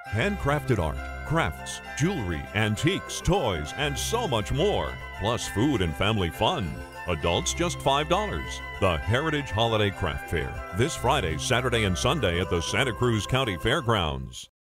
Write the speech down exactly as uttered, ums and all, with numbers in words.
Handcrafted art, crafts, jewelry, antiques, toys, and so much more. Plus food and family fun. Adults just five dollars. The Heritage Holiday Craft Fair. This Friday, Saturday, and Sunday at the Santa Cruz County Fairgrounds.